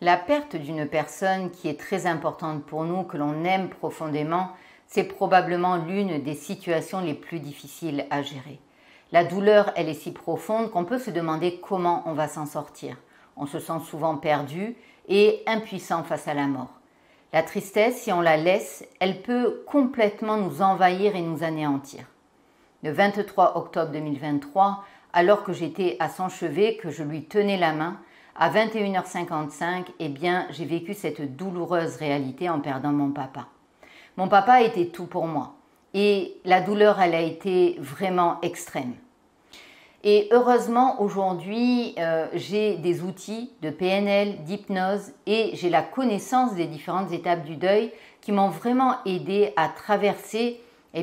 La perte d'une personne qui est très importante pour nous, que l'on aime profondément, c'est probablement l'une des situations les plus difficiles à gérer. La douleur, elle est si profonde qu'on peut se demander comment on va s'en sortir. On se sent souvent perdu et impuissant face à la mort. La tristesse, si on la laisse, elle peut complètement nous envahir et nous anéantir. Le 23 octobre 2023, alors que j'étais à son chevet, que je lui tenais la main, à 21h55, eh bien, j'ai vécu cette douloureuse réalité en perdant mon papa. Mon papa était tout pour moi et la douleur, elle a été vraiment extrême. Et heureusement, aujourd'hui, j'ai des outils de PNL, d'hypnose et j'ai la connaissance des différentes étapes du deuil qui m'ont vraiment aidé à traverser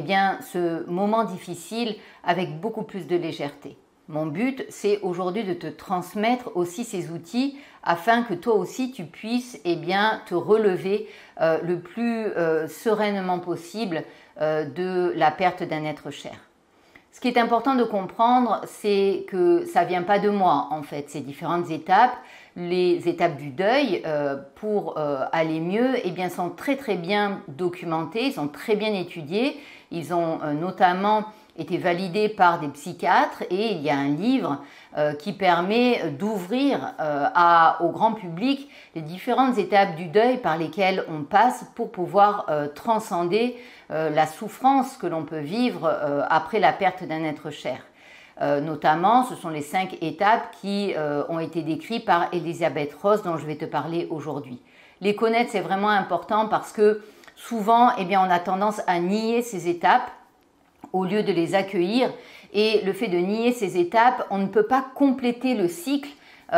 ce moment difficile avec beaucoup plus de légèreté. Mon but, c'est aujourd'hui de te transmettre aussi ces outils afin que toi aussi tu puisses te relever le plus sereinement possible de la perte d'un être cher. Ce qui est important de comprendre, c'est que ça ne vient pas de moi en fait, ces différentes étapes. Les étapes du deuil pour aller mieux sont très très bien documentées, sont très bien étudiées. Ils ont notamment été validés par des psychiatres et il y a un livre qui permet d'ouvrir au grand public les différentes étapes du deuil par lesquelles on passe pour pouvoir transcender la souffrance que l'on peut vivre après la perte d'un être cher. Notamment, ce sont les 5 étapes qui ont été décrites par Elisabeth Ross dont je vais te parler aujourd'hui. Les connaître, c'est vraiment important parce que souvent, on a tendance à nier ces étapes au lieu de les accueillir, et le fait de nier ces étapes, on ne peut pas compléter le cycle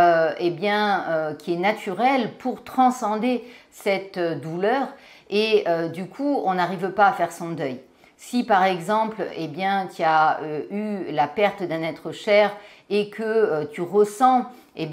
qui est naturel pour transcender cette douleur et du coup on n'arrive pas à faire son deuil. Si par exemple tu as eu la perte d'un être cher et que tu ressens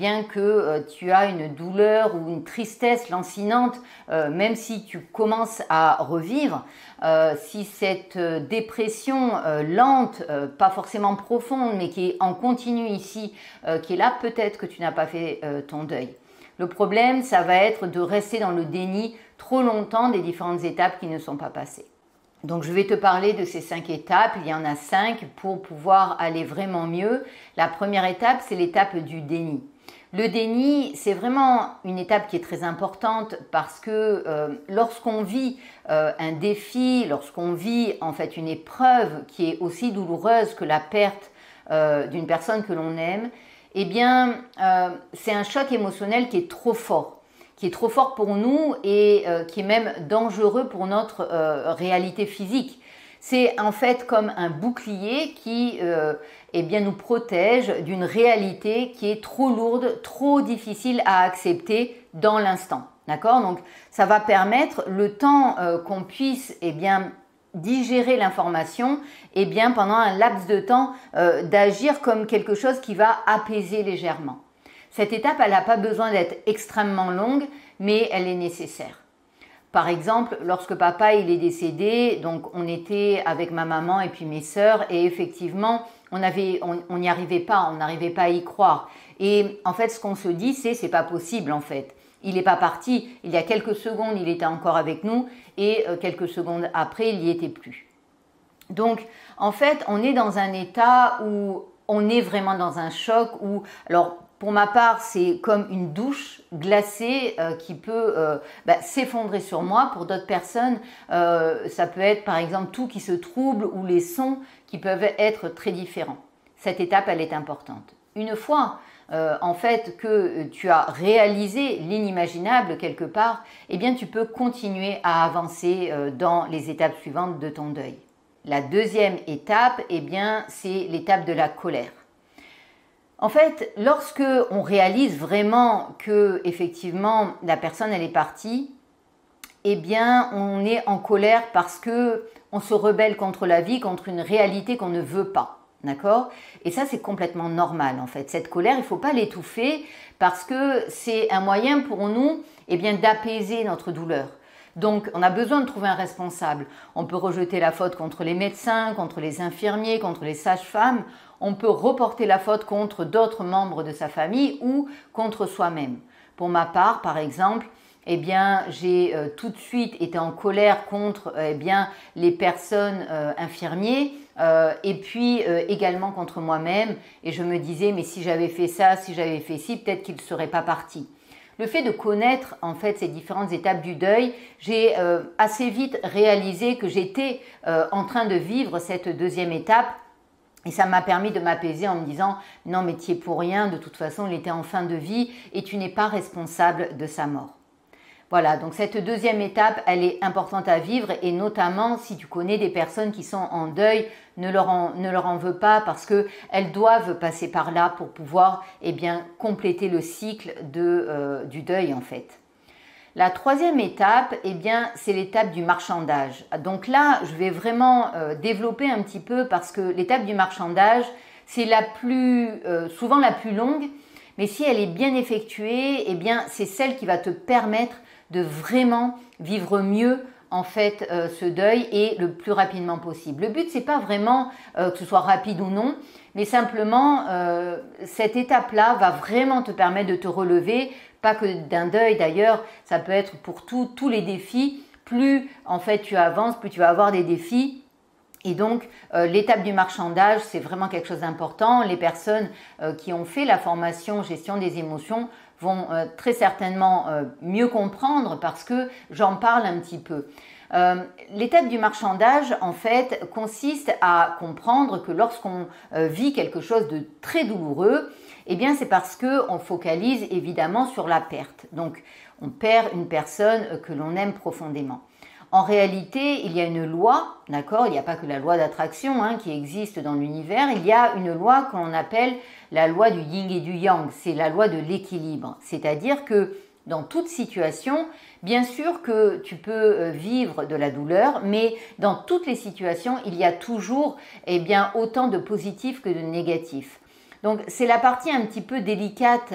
que tu as une douleur ou une tristesse lancinante, même si tu commences à revivre, si cette dépression lente, pas forcément profonde, mais qui est en continu ici, qui est là, peut-être que tu n'as pas fait ton deuil. Le problème, ça va être de rester dans le déni trop longtemps des différentes étapes qui ne sont pas passées. Donc je vais te parler de ces 5 étapes, il y en a 5 pour pouvoir aller vraiment mieux. La première étape, c'est l'étape du déni. Le déni, c'est vraiment une étape qui est très importante parce que lorsqu'on vit un défi, lorsqu'on vit en fait une épreuve qui est aussi douloureuse que la perte d'une personne que l'on aime, c'est un choc émotionnel qui est trop fort pour nous et qui est même dangereux pour notre réalité physique. C'est en fait comme un bouclier qui nous protège d'une réalité qui est trop lourde, trop difficile à accepter dans l'instant. D'accord ? Donc ça va permettre le temps qu'on puisse digérer l'information pendant un laps de temps d'agir comme quelque chose qui va apaiser légèrement. Cette étape, elle n'a pas besoin d'être extrêmement longue, mais elle est nécessaire. Par exemple, lorsque papa il est décédé, donc on était avec ma maman et puis mes sœurs et effectivement, on n'y arrivait pas, on n'arrivait pas à y croire. Et en fait, ce qu'on se dit, c'est pas possible en fait. Il n'est pas parti, il y a quelques secondes, il était encore avec nous et quelques secondes après, il n'y était plus. Donc, en fait, on est dans un état où on est vraiment dans un choc où, alors, pour ma part, c'est comme une douche glacée qui peut s'effondrer sur moi. Pour d'autres personnes, ça peut être par exemple tout qui se trouble ou les sons qui peuvent être très différents. Cette étape, elle est importante. Une fois que tu as réalisé l'inimaginable quelque part, tu peux continuer à avancer dans les étapes suivantes de ton deuil. La deuxième étape, c'est l'étape de la colère. En fait, lorsque on réalise vraiment que effectivement la personne elle est partie, on est en colère parce que on se rebelle contre la vie, contre une réalité qu'on ne veut pas, d'accord ? Et ça c'est complètement normal en fait. Cette colère, il ne faut pas l'étouffer parce que c'est un moyen pour nous d'apaiser notre douleur. Donc, on a besoin de trouver un responsable. On peut rejeter la faute contre les médecins, contre les infirmiers, contre les sages-femmes. On peut reporter la faute contre d'autres membres de sa famille ou contre soi-même. Pour ma part, par exemple, eh bien, j'ai tout de suite été en colère contre eh bien, les personnes infirmiers et puis également contre moi-même. Et je me disais, mais si j'avais fait ça, si j'avais fait ci, peut-être qu'il ne serait pas parti. Le fait de connaître en fait ces différentes étapes du deuil, j'ai assez vite réalisé que j'étais en train de vivre cette deuxième étape. Et ça m'a permis de m'apaiser en me disant « Non, mais tu es pour rien, de toute façon, il était en fin de vie et tu n'es pas responsable de sa mort. » Voilà, donc cette deuxième étape, elle est importante à vivre et notamment si tu connais des personnes qui sont en deuil, ne leur en veux pas parce qu'elles doivent passer par là pour pouvoir eh bien, compléter le cycle du deuil en fait. La troisième étape, eh bien, c'est l'étape du marchandage. Donc là, je vais vraiment développer un petit peu parce que l'étape du marchandage, c'est souvent la plus longue, mais si elle est bien effectuée, eh bien, c'est celle qui va te permettre de vraiment vivre mieux en fait ce deuil et le plus rapidement possible. Le but, c'est pas vraiment que ce soit rapide ou non, mais simplement cette étape-là va vraiment te permettre de te relever, pas que d'un deuil d'ailleurs, ça peut être pour tous les défis. Plus en fait tu avances, plus tu vas avoir des défis. Et donc, l'étape du marchandage, c'est vraiment quelque chose d'important. Les personnes qui ont fait la formation gestion des émotions vont très certainement mieux comprendre parce que j'en parle un petit peu. L'étape du marchandage, en fait, consiste à comprendre que lorsqu'on vit quelque chose de très douloureux, eh bien, c'est parce qu'on focalise évidemment sur la perte. Donc, on perd une personne que l'on aime profondément. En réalité, il y a une loi, d'accord? Il n'y a pas que la loi d'attraction qui existe dans l'univers. Il y a une loi qu'on appelle la loi du yin et du yang. C'est la loi de l'équilibre. C'est-à-dire que dans toute situation, bien sûr que tu peux vivre de la douleur, mais dans toutes les situations, il y a toujours eh bien, autant de positifs que de négatifs. Donc c'est la partie un petit peu délicate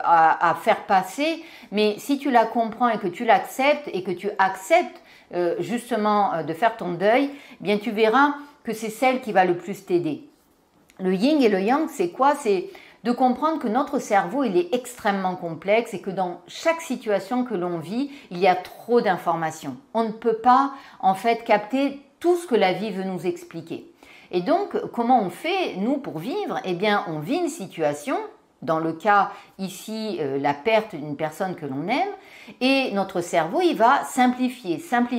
à faire passer, mais si tu la comprends et que tu l'acceptes et que tu acceptes justement de faire ton deuil, eh bien tu verras que c'est celle qui va le plus t'aider. Le yin et le yang, c'est quoi? C'est de comprendre que notre cerveau, il est extrêmement complexe et que dans chaque situation que l'on vit, il y a trop d'informations. On ne peut pas en fait capter tout ce que la vie veut nous expliquer. Et donc, comment on fait, nous, pour vivre? Eh bien, on vit une situation, dans le cas ici, la perte d'une personne que l'on aime, et notre cerveau, il va simplifier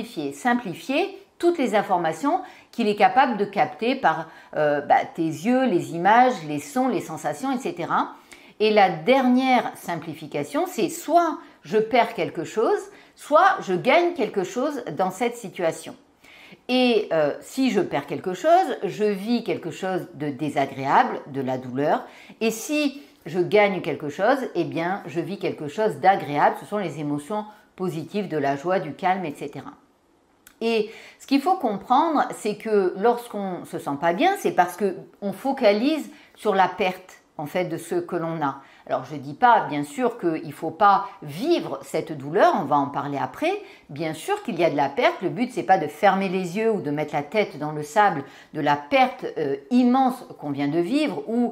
toutes les informations qu'il est capable de capter par tes yeux, les images, les sons, les sensations, etc. Et la dernière simplification, c'est soit je perds quelque chose, soit je gagne quelque chose dans cette situation. Et si je perds quelque chose, je vis quelque chose de désagréable, de la douleur. Et si je gagne quelque chose, eh bien, je vis quelque chose d'agréable. Ce sont les émotions positives, de la joie, du calme, etc. Et ce qu'il faut comprendre, c'est que lorsqu'on ne se sent pas bien, c'est parce qu'on focalise sur la perte en fait de ce que l'on a. Alors je ne dis pas bien sûr qu'il ne faut pas vivre cette douleur, on va en parler après. Bien sûr qu'il y a de la perte, le but c'est pas de fermer les yeux ou de mettre la tête dans le sable de la perte immense qu'on vient de vivre ou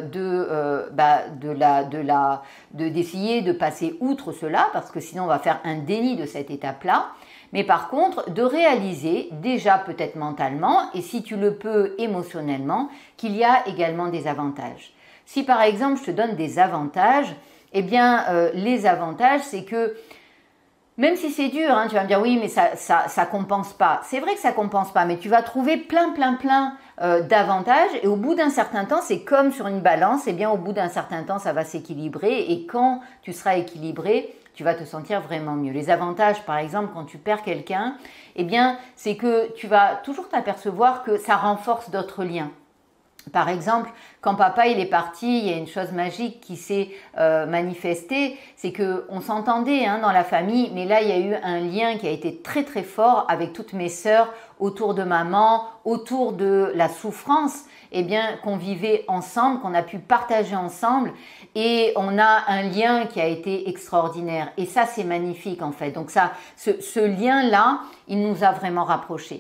d'essayer de passer outre cela parce que sinon on va faire un déni de cette étape-là. Mais par contre, de réaliser déjà peut-être mentalement et si tu le peux émotionnellement qu'il y a également des avantages. Si par exemple je te donne des avantages, eh bien les avantages c'est que même si c'est dur, tu vas me dire oui mais ça compense pas. C'est vrai que ça compense pas, mais tu vas trouver plein d'avantages et au bout d'un certain temps c'est comme sur une balance, eh bien au bout d'un certain temps ça va s'équilibrer et quand tu seras équilibré, tu vas te sentir vraiment mieux. Les avantages, par exemple, quand tu perds quelqu'un, eh bien, c'est que tu vas toujours t'apercevoir que ça renforce d'autres liens. Par exemple, quand papa il est parti, il y a une chose magique qui s'est manifestée, c'est qu'on s'entendait dans la famille, mais là il y a eu un lien qui a été très très fort avec toutes mes sœurs autour de maman, autour de la souffrance, eh bien qu'on vivait ensemble, qu'on a pu partager ensemble et on a un lien qui a été extraordinaire et ça c'est magnifique en fait. Donc ça, ce lien-là, il nous a vraiment rapprochés.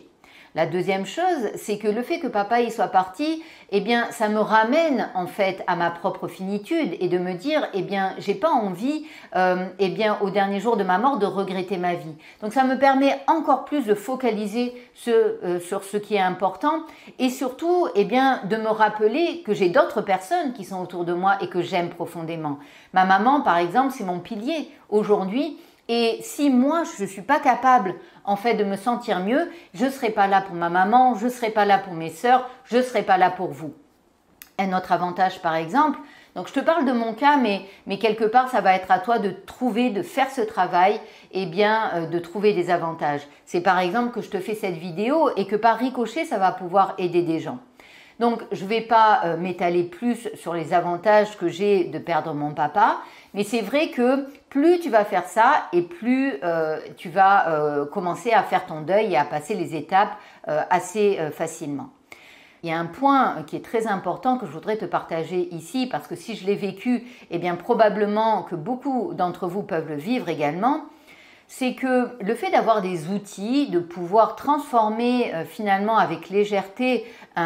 La deuxième chose, c'est que le fait que papa y soit parti, eh bien, ça me ramène en fait à ma propre finitude et de me dire, eh bien, j'ai pas envie, eh bien, au dernier jour de ma mort, de regretter ma vie. Donc, ça me permet encore plus de focaliser sur ce qui est important et surtout, eh bien, de me rappeler que j'ai d'autres personnes qui sont autour de moi et que j'aime profondément. Ma maman, par exemple, c'est mon pilier aujourd'hui. Et si moi, je ne suis pas capable, en fait, de me sentir mieux, je ne serai pas là pour ma maman, je ne serai pas là pour mes sœurs, je ne serai pas là pour vous. Un autre avantage, par exemple, donc je te parle de mon cas, mais quelque part, ça va être à toi de trouver, de faire ce travail, et bien, de trouver des avantages. C'est par exemple que je te fais cette vidéo et que par ricochet, ça va pouvoir aider des gens. Donc, je ne vais pas m'étaler plus sur les avantages que j'ai de perdre mon papa, mais c'est vrai que plus tu vas faire ça et plus tu vas commencer à faire ton deuil et à passer les étapes assez facilement. Il y a un point qui est très important que je voudrais te partager ici parce que si je l'ai vécu, eh bien probablement que beaucoup d'entre vous peuvent le vivre également. C'est que le fait d'avoir des outils, de pouvoir transformer finalement avec légèreté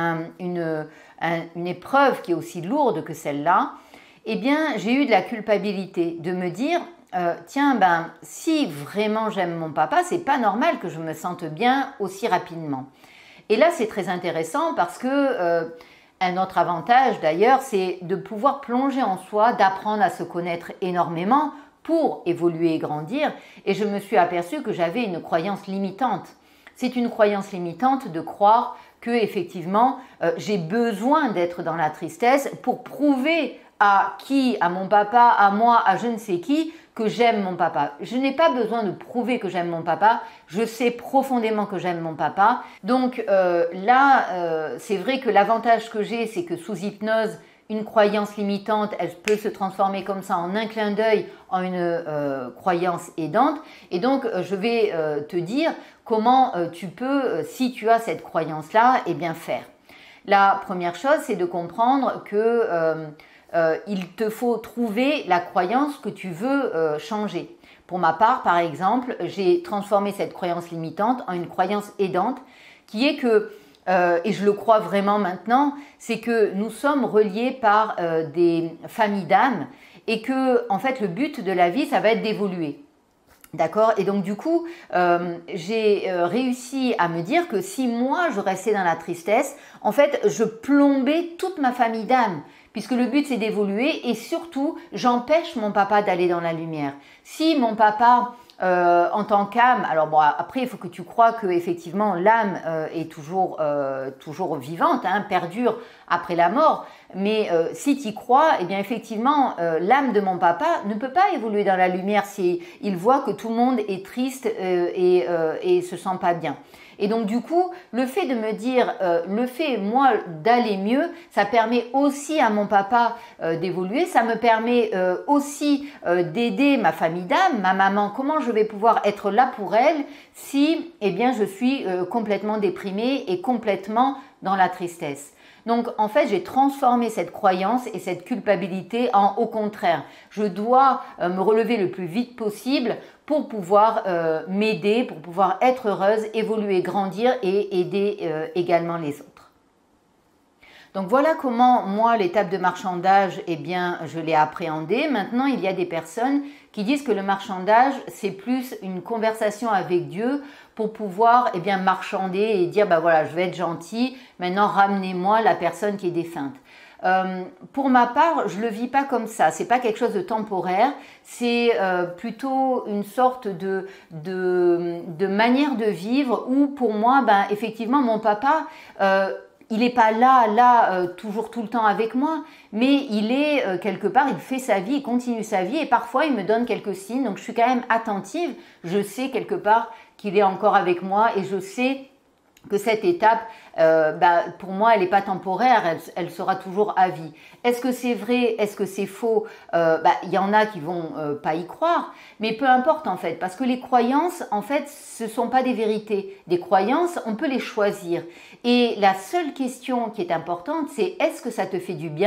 une épreuve qui est aussi lourde que celle-là, eh bien j'ai eu de la culpabilité de me dire tiens, ben si vraiment j'aime mon papa, c'est pas normal que je me sente bien aussi rapidement. Et là c'est très intéressant parce que un autre avantage d'ailleurs, c'est de pouvoir plonger en soi, d'apprendre à se connaître énormément pour évoluer et grandir, et je me suis aperçue que j'avais une croyance limitante. C'est une croyance limitante de croire que effectivement j'ai besoin d'être dans la tristesse pour prouver à qui, à mon papa, à moi, à je ne sais qui, que j'aime mon papa. Je n'ai pas besoin de prouver que j'aime mon papa, je sais profondément que j'aime mon papa. Donc c'est vrai que l'avantage que j'ai, c'est que sous hypnose, une croyance limitante, elle peut se transformer comme ça en un clin d'œil en une croyance aidante. Et donc, je vais te dire comment tu peux, si tu as cette croyance-là, eh bien faire. La première chose, c'est de comprendre que il te faut trouver la croyance que tu veux changer. Pour ma part, par exemple, j'ai transformé cette croyance limitante en une croyance aidante qui est que et je le crois vraiment maintenant, c'est que nous sommes reliés par des familles d'âmes et que, en fait, le but de la vie, ça va être d'évoluer. D'accord? Et donc, du coup, j'ai réussi à me dire que si moi, je restais dans la tristesse, en fait, je plombais toute ma famille d'âmes. Puisque le but, c'est d'évoluer et surtout, j'empêche mon papa d'aller dans la lumière. Si mon papa... en tant qu'âme, alors bon, après il faut que tu crois que effectivement l'âme est toujours vivante, hein, perdure après la mort, mais si tu y crois, eh bien effectivement l'âme de mon papa ne peut pas évoluer dans la lumière si il voit que tout le monde est triste et se sent pas bien. Et donc du coup, le fait de me dire, le fait moi d'aller mieux, ça permet aussi à mon papa d'évoluer, ça me permet aussi d'aider ma famille d'âme, ma maman, comment je vais pouvoir être là pour elle si eh bien, je suis complètement déprimée et complètement dans la tristesse. Donc en fait, j'ai transformé cette croyance et cette culpabilité en au contraire. Je dois me relever le plus vite possible pour pouvoir m'aider, pour pouvoir être heureuse, évoluer, grandir et aider également les autres. Donc voilà comment moi l'étape de marchandage, eh bien je l'ai appréhendée. Maintenant il y a des personnes qui disent que le marchandage c'est plus une conversation avec Dieu pour pouvoir eh bien marchander et dire bah voilà je vais être gentil, maintenant ramenez-moi la personne qui est défunte. Pour ma part, je le vis pas comme ça. C'est pas quelque chose de temporaire. C'est plutôt une sorte de manière de vivre où, pour moi, ben effectivement, mon papa, il n'est pas là toujours tout le temps avec moi, mais il est quelque part, il fait sa vie, il continue sa vie, et parfois il me donne quelques signes. Donc je suis quand même attentive. Je sais quelque part qu'il est encore avec moi, et je sais que cette étape, pour moi, elle n'est pas temporaire, elle sera toujours à vie. Est-ce que c'est vrai? Est-ce que c'est faux? Y en a qui vont pas y croire, mais peu importe en fait, parce que les croyances, en fait, ce sont pas des vérités. Des croyances, on peut les choisir. Et la seule question qui est importante, c'est est-ce que ça te fait du bien?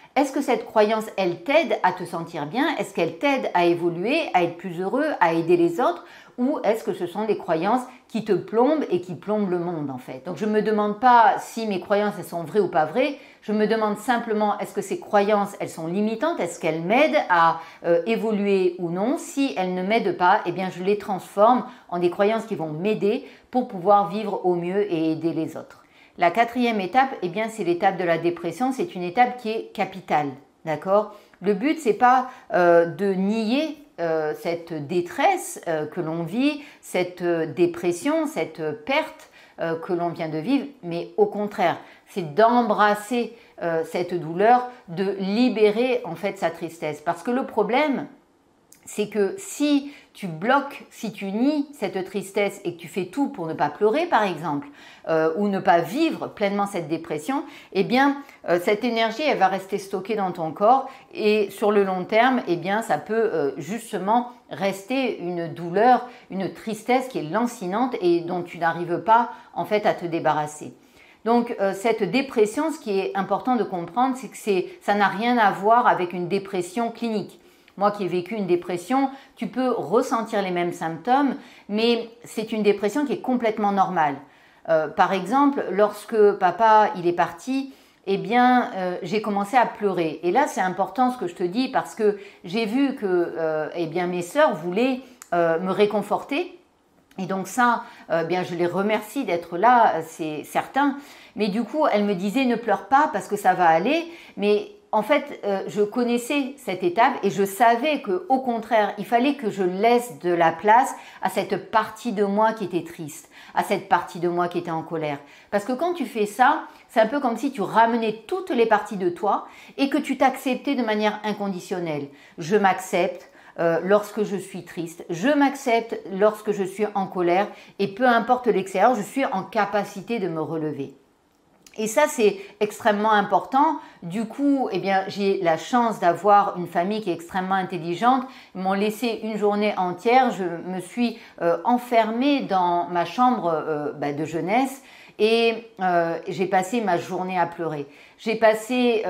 Est-ce que cette croyance, elle t'aide à te sentir bien? Est-ce qu'elle t'aide à évoluer, à être plus heureux, à aider les autres? Ou est-ce que ce sont des croyances qui te plombent et qui plombent le monde en fait? Donc je ne me demande pas si mes croyances, elles sont vraies ou pas vraies. Je me demande simplement, est-ce que ces croyances, elles sont limitantes? Est-ce qu'elles m'aident à évoluer ou non? Si elles ne m'aident pas, eh bien je les transforme en des croyances qui vont m'aider pour pouvoir vivre au mieux et aider les autres. La quatrième étape, eh bien c'est l'étape de la dépression. C'est une étape qui est capitale, d'accord? Le but, c'est pas de nier cette détresse que l'on vit, cette dépression, cette perte que l'on vient de vivre, mais au contraire, c'est d'embrasser cette douleur, de libérer en fait sa tristesse. Parce que le problème, c'est que si tu bloques, si tu nies cette tristesse et que tu fais tout pour ne pas pleurer par exemple, ou ne pas vivre pleinement cette dépression, eh bien cette énergie elle va rester stockée dans ton corps et sur le long terme, eh bien ça peut justement rester une douleur, une tristesse qui est lancinante et dont tu n'arrives pas en fait à te débarrasser. Donc cette dépression, ce qui est important de comprendre, c'est que ça n'a rien à voir avec une dépression clinique. Moi qui ai vécu une dépression, tu peux ressentir les mêmes symptômes, mais c'est une dépression qui est complètement normale. Par exemple, lorsque papa il est parti, eh bien j'ai commencé à pleurer. Et là c'est important ce que je te dis parce que j'ai vu que eh bien mes sœurs voulaient me réconforter. Et donc ça, bien je les remercie d'être là, c'est certain. Mais du coup, elles me disaient ne pleure pas parce que ça va aller. Mais en fait, je connaissais cette étape et je savais qu'au contraire, il fallait que je laisse de la place à cette partie de moi qui était triste, à cette partie de moi qui était en colère. Parce que quand tu fais ça, c'est un peu comme si tu ramenais toutes les parties de toi et que tu t'acceptais de manière inconditionnelle. Je m'accepte lorsque je suis triste, je m'accepte lorsque je suis en colère et peu importe l'extérieur, je suis en capacité de me relever. Et ça, c'est extrêmement important. Du coup, eh bien, j'ai la chance d'avoir une famille qui est extrêmement intelligente. Ils m'ont laissé une journée entière. Je me suis enfermée dans ma chambre de jeunesse et j'ai passé ma journée à pleurer. J'ai passé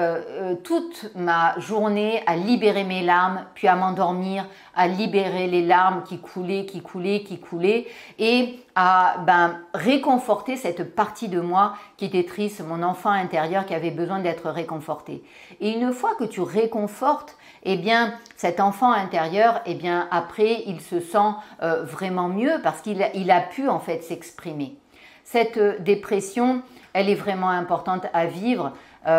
toute ma journée à libérer mes larmes, puis à m'endormir, à libérer les larmes qui coulaient et à réconforter cette partie de moi qui était triste, mon enfant intérieur qui avait besoin d'être réconforté. Et une fois que tu réconfortes, eh bien, cet enfant intérieur, eh bien, après, il se sent vraiment mieux parce qu'il a pu en fait s'exprimer. Cette dépression, elle est vraiment importante à vivre.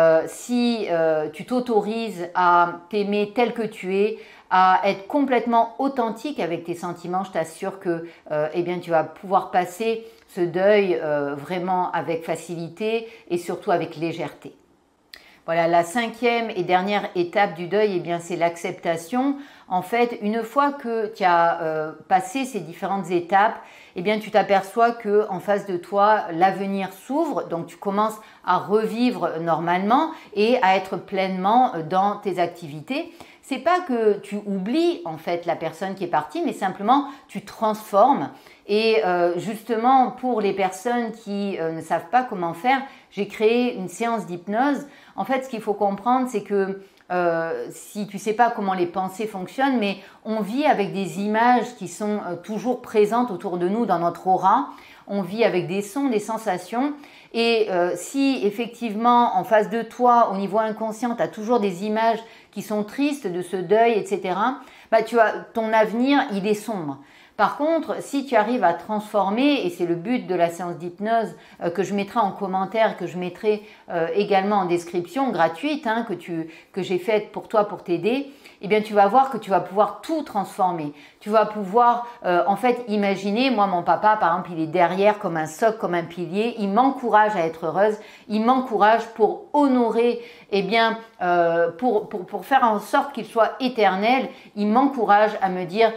Si tu t'autorises à t'aimer tel que tu es, à être complètement authentique avec tes sentiments, je t'assure que eh bien, tu vas pouvoir passer ce deuil vraiment avec facilité et surtout avec légèreté. Voilà, la cinquième et dernière étape du deuil, eh bien, c'est l'acceptation. En fait, une fois que tu as passé ces différentes étapes, eh bien, tu t'aperçois qu'en face de toi, l'avenir s'ouvre. Donc, tu commences à revivre normalement et à être pleinement dans tes activités. C'est pas que tu oublies en fait la personne qui est partie, mais simplement tu transformes. Et justement, pour les personnes qui ne savent pas comment faire, j'ai créé une séance d'hypnose. En fait, ce qu'il faut comprendre, c'est que si tu ne sais pas comment les pensées fonctionnent, mais on vit avec des images qui sont toujours présentes autour de nous dans notre aura. On vit avec des sons, des sensations. Et si effectivement, en face de toi, au niveau inconscient, tu as toujours des images qui sont tristes de ce deuil, etc., ton avenir, il est sombre. Par contre, si tu arrives à transformer, et c'est le but de la séance d'hypnose que je mettrai en commentaire, que je mettrai également en description gratuite, que j'ai faite pour toi pour t'aider, eh bien tu vas voir que tu vas pouvoir tout transformer. Tu vas pouvoir en fait imaginer, moi mon papa par exemple, il est derrière comme un socle, comme un pilier, il m'encourage à être heureuse, il m'encourage pour honorer, eh bien pour faire en sorte qu'il soit éternel, il m'encourage à me dire,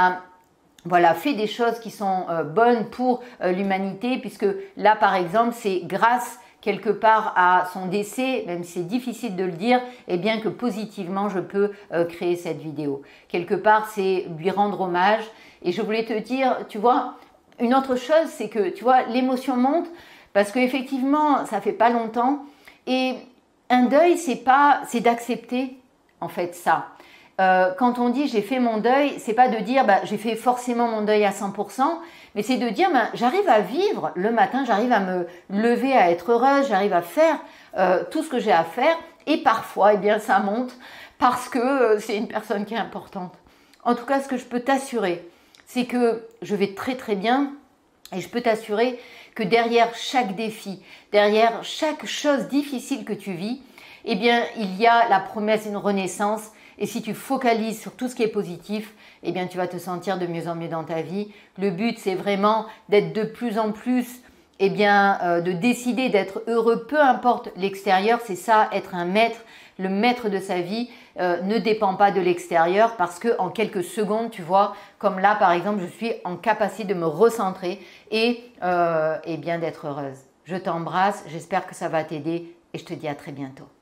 voilà, fais des choses qui sont bonnes pour l'humanité, puisque là, par exemple, c'est grâce quelque part à son décès, même si c'est difficile de le dire, eh bien que positivement, je peux créer cette vidéo. Quelque part, c'est lui rendre hommage. Et je voulais te dire, tu vois, une autre chose, c'est que, tu vois, l'émotion monte, parce qu'effectivement, ça fait pas longtemps, et un deuil, c'est d'accepter en fait ça. Quand on dit j'ai fait mon deuil, c'est pas de dire j'ai fait forcément mon deuil à 100%, mais c'est de dire j'arrive à vivre le matin, j'arrive à me lever, à être heureuse, j'arrive à faire tout ce que j'ai à faire, et parfois eh bien ça monte parce que c'est une personne qui est importante. En tout cas, ce que je peux t'assurer, c'est que je vais très très bien, et je peux t'assurer que derrière chaque défi, derrière chaque chose difficile que tu vis, eh bien il y a la promesse d'une renaissance. Et si tu focalises sur tout ce qui est positif, eh bien tu vas te sentir de mieux en mieux dans ta vie. Le but, c'est vraiment d'être de plus en plus, eh bien, de décider d'être heureux, peu importe l'extérieur. C'est ça, être un maître. Le maître de sa vie ne dépend pas de l'extérieur parce que en quelques secondes, tu vois, comme là par exemple, je suis en capacité de me recentrer et eh bien d'être heureuse. Je t'embrasse, j'espère que ça va t'aider et je te dis à très bientôt.